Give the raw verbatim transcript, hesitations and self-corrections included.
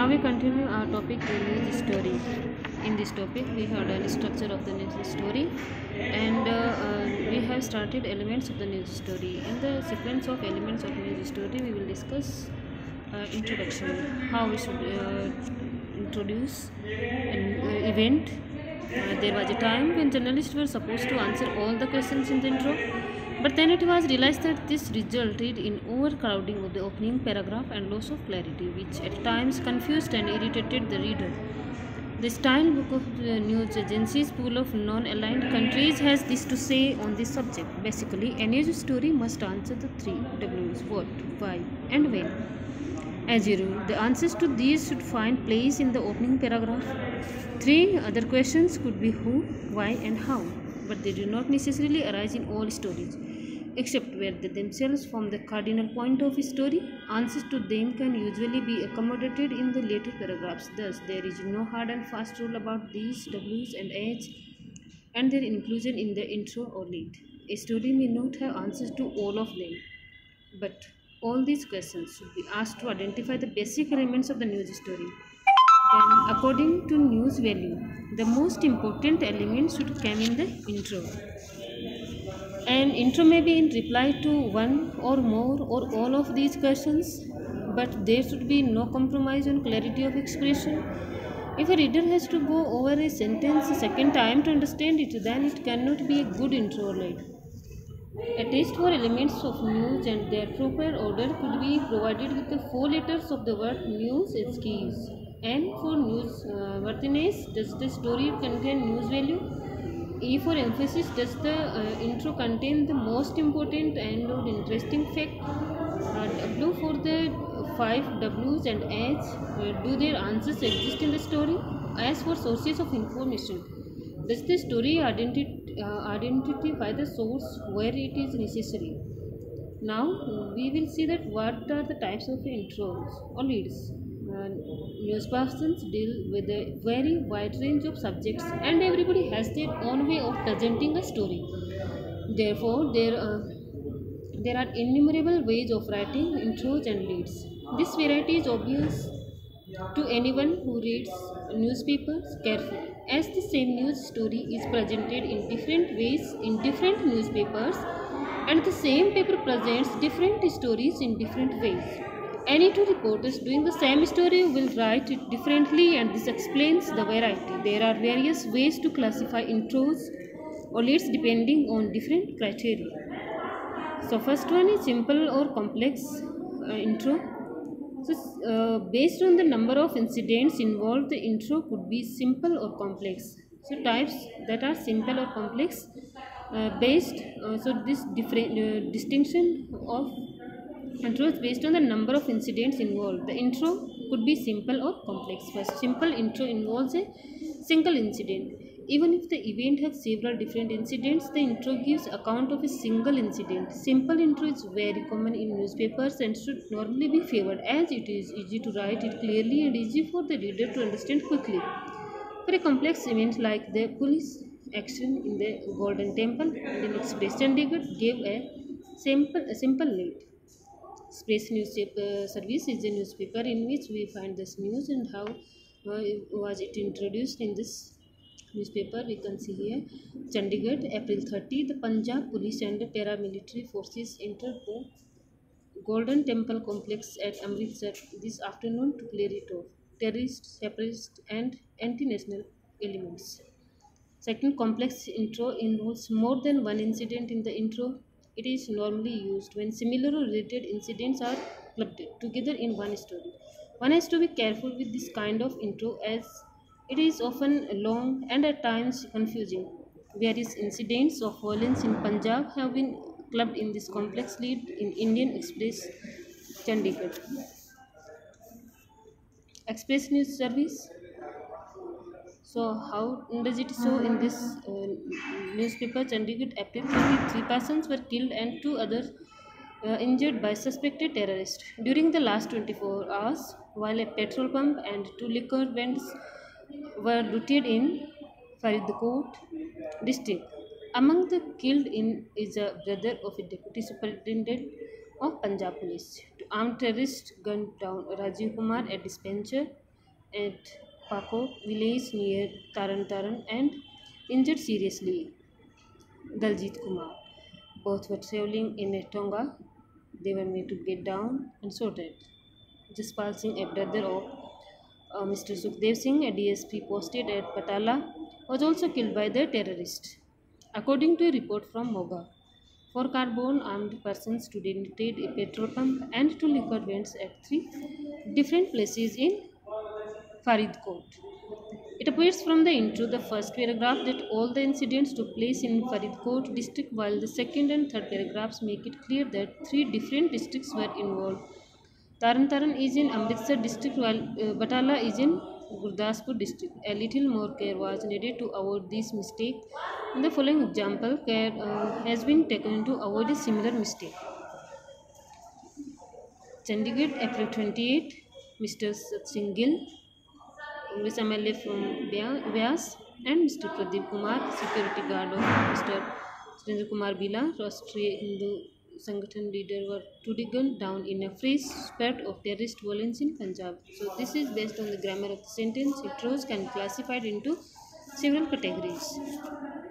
Now we continue our topic, the news story. In this topic, we have done structure of the news story, and uh, uh, we have started elements of the news story. In the sequence of elements of news story, we will discuss uh, introduction, how we should uh, introduce an uh, event. Uh, there was a time when journalists were supposed to answer all the questions in the intro, but then it was realized that this resulted in overcrowding of the opening paragraph and loss of clarity, which at times confused and irritated the reader. The style book of the news agency's pool of non-aligned countries has this to say on this subject. Basically, a news story must answer the three W's: what, why, and when. As a rule, the answers to these should find place in the opening paragraph. Three other questions could be who, why, and how, but they do not necessarily arise in all stories, except where they themselves form the cardinal point of a story. Answers to them can usually be accommodated in the later paragraphs. Thus, there is no hard and fast rule about these W's and H and their inclusion in the intro or lead. A story may not have answers to all of them, but all these questions should be asked to identify the basic elements of the news story. Then, according to news value, the most important elements should come in the intro. An intro may be in reply to one or more or all of these questions, but there should be no compromise on clarity of expression. If a reader has to go over a sentence a second time to understand it, then it cannot be a good intro lead. A text for elements of news and their proper order could be provided with the four letters of the word news as keys. N for news uh, worthiness, does the story contain news value? E for emphasis, does the uh, intro contain the most important and or interesting fact? Uh, W for the five W's and H, uh, do their answers exist in the story? As for sources of information, does the story identi- uh, identify the source where it is necessary? Now we will see that what are the types of intros or leads. Uh, news persons deal with a very wide range of subjects, and everybody has their own way of presenting a story. Therefore, there are there are innumerable ways of writing intros and leads. This variety is obvious to anyone who reads newspapers carefully, as the same news story is presented in different ways in different newspapers, and the same paper presents different stories in different ways. Any two reporters doing the same story will write it differently, and this explains the variety. There are various ways to classify intros or leads depending on different criteria. So, first one is simple or complex uh, intro. So, uh, based on the number of incidents involved, the intro could be simple or complex. So, types that are simple or complex, uh, based uh, so this different uh, distinction of intros based on the number of incidents involved. The intro could be simple or complex. First, simple intro involves a single incident. Even if the event has several different incidents, the intro gives account of a single incident. Simple intro is very common in newspapers and should normally be favored, as it is easy to write it clearly and easy for the reader to understand quickly. For a complex event like the police action in the Golden Temple, Indian Express Chandigarh gave a simple, a simple lead. Express newspaper service is a newspaper in which we find this news and how uh, was it introduced in this newspaper. We can see here Chandigarh, April thirtieth, the Punjab police and the paramilitary forces entered the Golden Temple complex at Amritsar this afternoon to clear it off terrorists, separatists, and anti-national elements. Second, complex intro involves more than one incident in the intro. It is normally used when similar or related incidents are clubbed together in one story. One has to be careful with this kind of intro, as it is often long and at times confusing. Various incidents of violence in Punjab have been clubbed in this complex lead in Indian Express Chandigarh. Express News Service. So, how does it show in this uh, newspaper? Chandigarh, April thirtieth, three persons were killed and two others uh, injured by suspected terrorists during the last twenty-four hours, while a petrol pump and two liquor vents were looted in Faridkot district. Among the killed in is a brother of a deputy superintendent of Punjab Police. Armed terrorists gunned down Rajiv Kumar, a dispenser at Paco village near Taran Taran and injured seriously Daljit Kumar. Both were traveling in a Tonga. They were made to get down and sorted. Jaspal Singh, a brother of uh, Mister Sukhdev Singh, a D S P posted at Patala, was also killed by the terrorist. According to a report from Moga, four carbon armed persons to detonate a petrol pump and two liquor vents at three different places in Faridkot. It appears from the intro, the first paragraph, that all the incidents took place in Faridkot district, while the second and third paragraphs make it clear that three different districts were involved. Taran Taran is in Amritsar district, while uh, Batala is in Gurdaspur district. A little more care was needed to avoid this mistake. In the following example, care uh, has been taken to avoid a similar mistake. Chandigarh, April twenty-eighth, Mister Satsing Gill, Congress M L A from Vyas, and Mister Pradeep Kumar, security guard of Mister Surendra Kumar Bila, Rashtriya Hindu Sangathan leader, were to be gunned down in a free spurt of terrorist violence in Punjab. So this is based on the grammar of the sentence. It was can classified into several categories.